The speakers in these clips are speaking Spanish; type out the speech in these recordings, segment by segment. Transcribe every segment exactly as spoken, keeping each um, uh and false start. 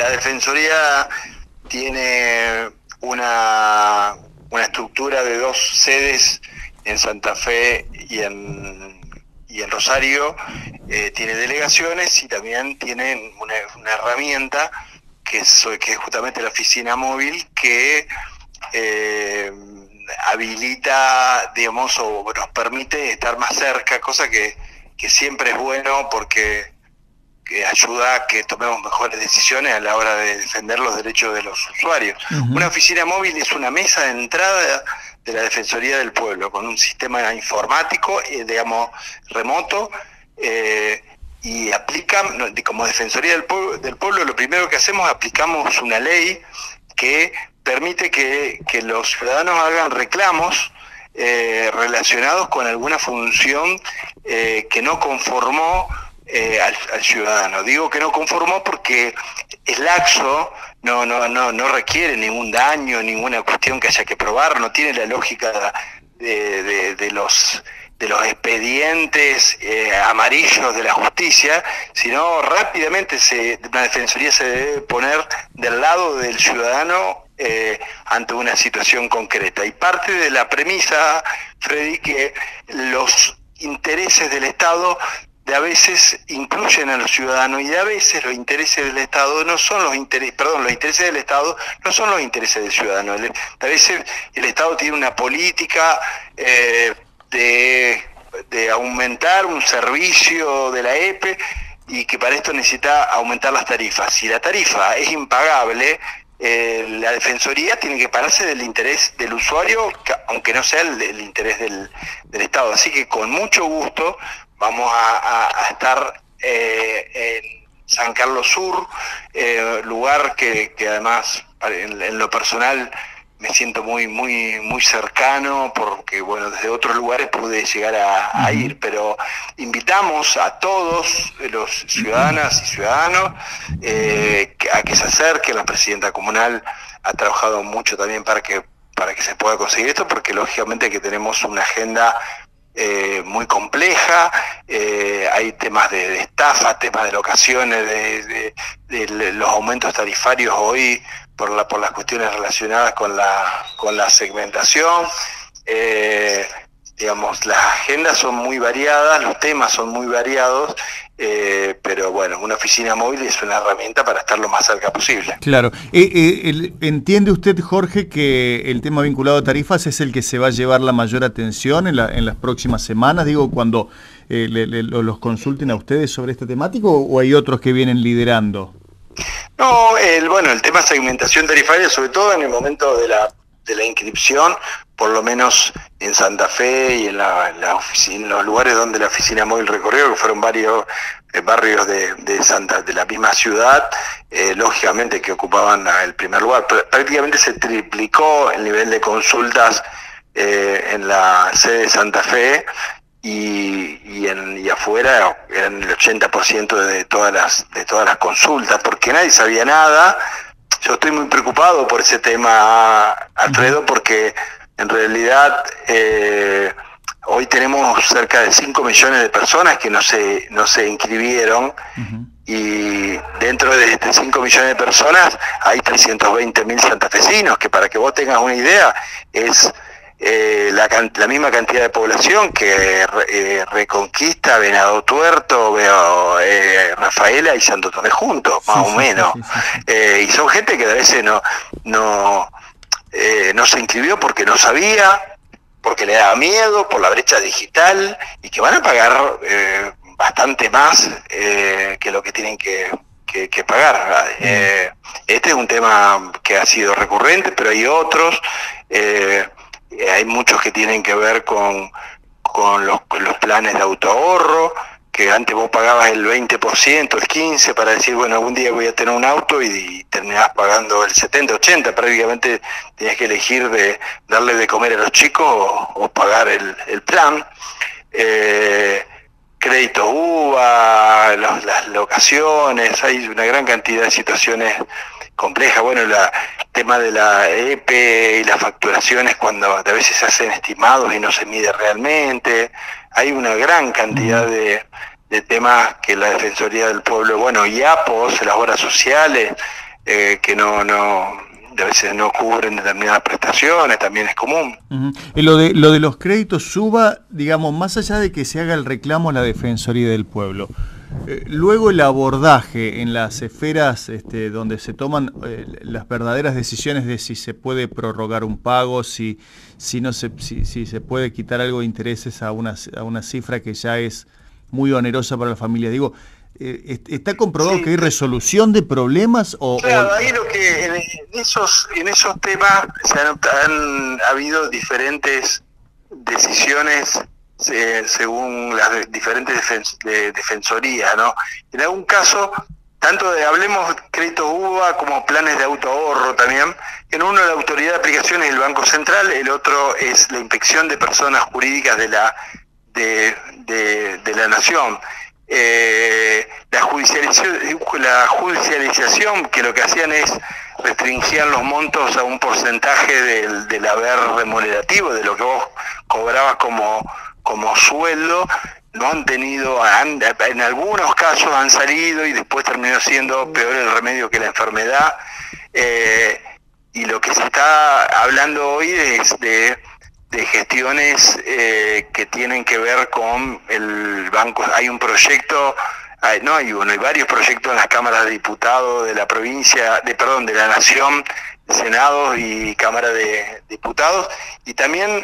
la Defensoría tiene una, una estructura de dos sedes en Santa Fe y en, y en Rosario, eh, tiene delegaciones y también tienen una, una herramienta que es, que es justamente la oficina móvil que eh, habilita, digamos, o nos permite estar más cerca, cosa que, que siempre es bueno porque que ayuda a que tomemos mejores decisiones a la hora de defender los derechos de los usuarios. Uh-huh. Una oficina móvil es una mesa de entrada de la Defensoría del Pueblo, con un sistema informático, eh, digamos, remoto, eh, y aplican, como Defensoría del Pueblo, del Pueblo, lo primero que hacemos es aplicamos una ley que permite que, que los ciudadanos hagan reclamos eh, relacionados con alguna función eh, que no conformó Eh, al, al ciudadano. Digo que no conformó porque es laxo, no, no, no, no requiere ningún daño, ninguna cuestión que haya que probar, no tiene la lógica de, de, de los de los expedientes eh, amarillos de la justicia, sino rápidamente se, la Defensoría se debe poner del lado del ciudadano eh, ante una situación concreta. Y parte de la premisa, Freddy, que los intereses del Estado de a veces incluyen a los ciudadanos y de a veces los intereses del Estado no son los intereses, perdón, los intereses del Estado no son los intereses del ciudadano. A veces el Estado tiene una política eh, de, de aumentar un servicio de la E P E y que para esto necesita aumentar las tarifas. Si la tarifa es impagable, eh, la Defensoría tiene que pararse del interés del usuario, aunque no sea el, el interés del, del Estado. Así que con mucho gusto vamos a, a, a estar eh, en San Carlos Sur, eh, lugar que, que además en, en lo personal me siento muy muy muy cercano, porque bueno, desde otros lugares pude llegar a, a ir, pero invitamos a todos los ciudadanas y ciudadanos eh, a que se acerquen. La presidenta comunal ha trabajado mucho también para que para que se pueda conseguir esto, porque lógicamente que tenemos una agenda Eh, muy compleja, eh, hay temas de, de estafa, temas de locaciones, de, de, de, de los aumentos tarifarios hoy por la por las cuestiones relacionadas con la con la segmentación, eh, digamos, las agendas son muy variadas, los temas son muy variados, eh, pero bueno, una oficina móvil es una herramienta para estar lo más cerca posible. Claro. Eh, eh, el, ¿Entiende usted, Jorge, que el tema vinculado a tarifas es el que se va a llevar la mayor atención en, la, en las próximas semanas? Digo, cuando eh, le, le, los consulten a ustedes sobre esta temática, o, o hay otros que vienen liderando. No, el, bueno, el tema segmentación tarifaria, sobre todo en el momento de la de la inscripción, por lo menos en Santa Fe y en, la, en, la oficina, en los lugares donde la oficina móvil recorrió, que fueron varios eh, barrios de, de Santa, de la misma ciudad, eh, lógicamente que ocupaban el primer lugar. Prácticamente se triplicó el nivel de consultas eh, en la sede de Santa Fe y, y, en, y afuera eran el ochenta por ciento de todas las de todas las consultas, porque nadie sabía nada. Yo estoy muy preocupado por ese tema, Alfredo, porque en realidad eh, hoy tenemos cerca de cinco millones de personas que no se no se inscribieron, uh-huh. Y dentro de estos cinco millones de personas hay trescientos veinte mil santafesinos, que para que vos tengas una idea es eh, la, la misma cantidad de población que eh, Reconquista, Venado Tuerto, veo, eh, Rafaela y Santo Tomé juntos, más sí, o menos. Sí, sí, sí. Eh, y son gente que a veces no no eh, no se inscribió porque no sabía, porque le daba miedo, por la brecha digital, y que van a pagar eh, bastante más eh, que lo que tienen que, que, que pagar. Eh, este es un tema que ha sido recurrente, pero hay otros. Eh, hay muchos que tienen que ver con, con, los, con los planes de autoahorro, que antes vos pagabas el veinte por ciento, el quince por ciento para decir, bueno, algún día voy a tener un auto, y, y terminabas pagando el setenta, ochenta, prácticamente tenías que elegir de darle de comer a los chicos o, o pagar el, el plan. Eh, créditos U V A, los, las locaciones, hay una gran cantidad de situaciones complejas. Bueno, la, el tema de la E P E y las facturaciones cuando a veces se hacen estimados y no se mide realmente. Hay una gran cantidad de, de temas que la Defensoría del Pueblo, bueno, y A P O S, las obras sociales, eh, que no, no, a veces no cubren determinadas prestaciones, también es común. Uh-huh. Y lo de, lo de los créditos SUBA, digamos, más allá de que se haga el reclamo a la Defensoría del Pueblo, eh, luego el abordaje en las esferas este, donde se toman eh, las verdaderas decisiones de si se puede prorrogar un pago, si, si, no se, si, si se puede quitar algo de intereses a una, a una cifra que ya es muy onerosa para la familia. Digo, eh, ¿está comprobado sí. que hay resolución de problemas? O, claro, o... ahí lo que en esos, en esos temas se han, han habido diferentes decisiones eh, según las diferentes defen de defensorías, ¿no? En algún caso, tanto de hablemos créditos U B A como planes de autoahorro también, en uno la autoridad de aplicación es el Banco Central, el otro es la inspección de personas jurídicas de la de, de, de la nación. Eh, la judicialización, la judicialización que lo que hacían es restringir los montos a un porcentaje del, del haber remunerativo, de lo que vos cobrabas como, como sueldo, no han tenido, han, en algunos casos han salido y después terminó siendo peor el remedio que la enfermedad, eh, y lo que se está hablando hoy es de de gestiones eh, que tienen que ver con el banco. Hay un proyecto, hay, no hay uno, hay varios proyectos en las cámaras de diputados de la provincia, de perdón, de la nación, Senado y Cámara de Diputados, y también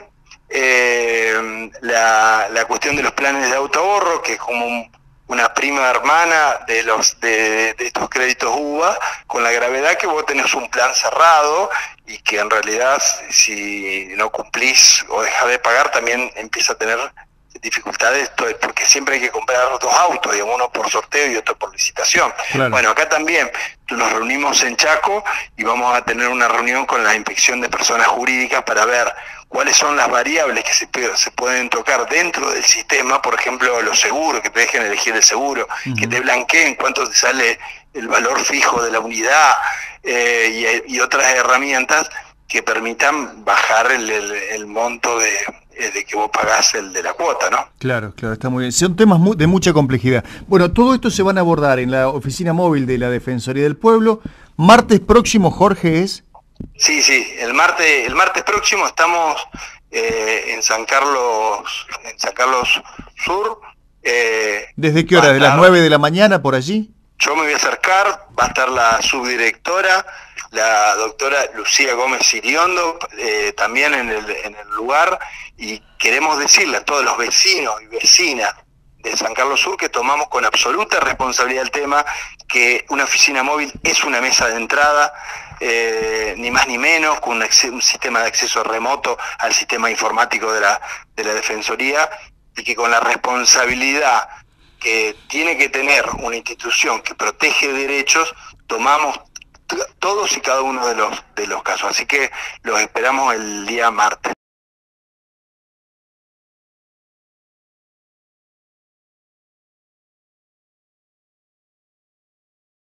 eh, la, la cuestión de los planes de autoahorro, que es como un, una prima hermana de los de, de estos créditos U B A, con la gravedad que vos tenés un plan cerrado y que en realidad si no cumplís o dejás de pagar también empieza a tener dificultades, porque siempre hay que comprar dos autos, digamos, uno por sorteo y otro por licitación. Claro. Bueno, acá también nos reunimos en Chaco y vamos a tener una reunión con la inspección de personas jurídicas para ver cuáles son las variables que se, se pueden tocar dentro del sistema, por ejemplo, los seguros, que te dejen elegir el seguro, uh-huh. que te blanqueen cuánto te sale el valor fijo de la unidad, eh, y, y otras herramientas que permitan bajar el, el, el monto de, de que vos pagás el de la cuota, ¿no? Claro, claro, está muy bien. Son temas muy, de mucha complejidad. Bueno, todo esto se van a abordar en la oficina móvil de la Defensoría del Pueblo. Martes próximo, Jorge, ¿es? Sí, sí, el martes, el martes próximo estamos eh, en San Carlos, en San Carlos Sur. Eh, ¿Desde qué hora? ¿De las nueve de la mañana por allí? Yo me voy a acercar, va a estar la subdirectora, la doctora Lucía Gómez Iriondo, eh, también en el, en el lugar, y queremos decirle a todos los vecinos y vecinas de San Carlos Sur que tomamos con absoluta responsabilidad el tema, que una oficina móvil es una mesa de entrada, eh, ni más ni menos, con un, un sistema de acceso remoto al sistema informático de la, de la Defensoría, y que con la responsabilidad que tiene que tener una institución que protege derechos, tomamos todos y cada uno de los de los casos. Así que los esperamos el día martes.